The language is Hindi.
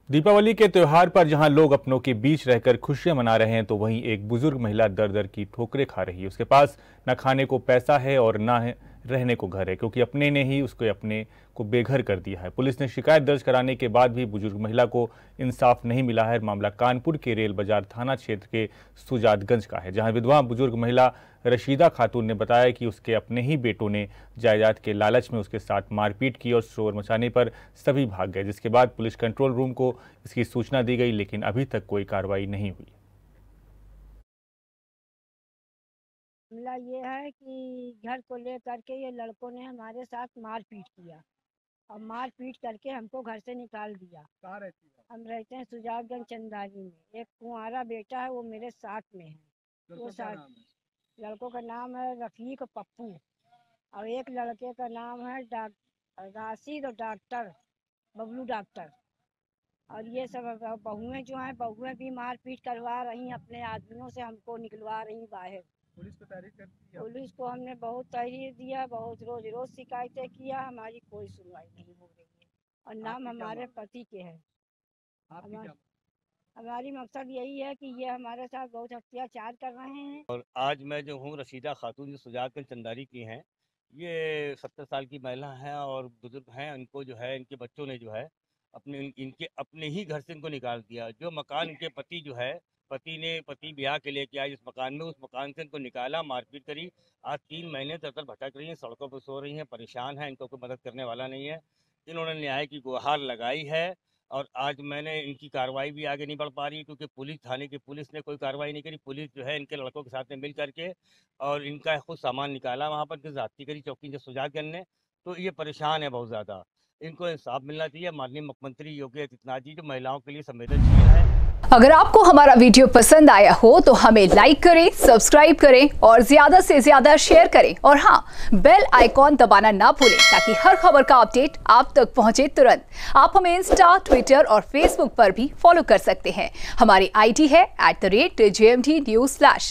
दीपावली के त्योहार पर जहां लोग अपनों के बीच रहकर खुशियां मना रहे हैं, तो वहीं एक बुजुर्ग महिला दर दर की ठोकरें खा रही है। उसके पास न खाने को पैसा है और न रहने को घर है, क्योंकि अपने ने ही उसको अपने को बेघर कर दिया है। पुलिस ने शिकायत दर्ज कराने के बाद भी बुजुर्ग महिला को इंसाफ नहीं मिला है। मामला कानपुर के रेल बाजार थाना क्षेत्र के सुजातगंज का है, जहां विधवा बुजुर्ग महिला रशीदा खातून ने बताया कि उसके अपने ही बेटों ने जायदाद के लालच में उसके साथ मारपीट की और शोर मचाने पर सभी भाग गए, जिसके बाद पुलिस कंट्रोल रूम को इसकी सूचना दी गई, लेकिन अभी तक कोई कार्रवाई नहीं हुई। मामला ये है कि घर को लेकर के ये लड़कों ने हमारे साथ मारपीट किया और मारपीट करके हमको घर से निकाल दिया। कहाँ रहती है? हम रहते हैं सुजातगंज चंदारी में। एक कुंवारा बेटा है, वो मेरे साथ में है। वो साथ लड़कों का नाम है रफीक पप्पू और एक लड़के का नाम है राशिद और डॉक्टर बबलू डॉक्टर। और ये सब बहुएं जो हैं, बहुएं भी मारपीट करवा रही हैं, अपने आदमियों से हमको निकलवा रही बाहर। पुलिस को तहरीर कर दी? पुलिस को हमने बहुत तहरीर दिया, बहुत रोज शिकायतें किया, हमारी कोई सुनवाई नहीं हो रही है। और नाम हमारे पति के है। हमारी मकसद यही है कि ये हमारे साथ बहुत अत्याचार कर रहे हैं। और आज मैं जो हूँ रशीदा खातून जो सुजातगंज चंदारी की हैं, ये 70 साल की महिला हैं और बुजुर्ग हैं। इनको जो है इनके बच्चों ने जो है इनके अपने ही घर से इनको निकाल दिया। जो मकान इनके पति जो है पति ब्याह के लिए किया जिस मकान में, उस मकान से इनको निकाला, मारपीट करी। आज 3 महीने तर भटक रही हैं, सड़कों पर सो रही हैं, परेशान हैं। इनको कोई मदद करने वाला नहीं है। इन्होंने न्याय की गुहार लगाई है और आज मैंने इनकी कार्रवाई भी आगे नहीं बढ़ पा रही, क्योंकि थाने की पुलिस ने कोई कार्रवाई नहीं करी। पुलिस जो है इनके लड़कों के साथ में मिल करके और इनका खुद सामान निकाला वहाँ पर, ज़्यादती करी चौकी जो सुजातगंज ने। तो ये परेशान है बहुत ज़्यादा। इनको इंसाफ मिलना चाहिए। माननीय मुख्यमंत्री योगी आदित्यनाथ जी जो महिलाओं के लिए संवेदनशील है। अगर आपको हमारा वीडियो पसंद आया हो तो हमें लाइक करें, सब्सक्राइब करें और ज्यादा से ज्यादा शेयर करें। और हाँ, बेल आइकॉन दबाना ना भूलें ताकि हर खबर का अपडेट आप तक पहुंचे तुरंत। आप हमें इंस्टा, ट्विटर और फेसबुक पर भी फॉलो कर सकते हैं। हमारी आईडी है @JMT News।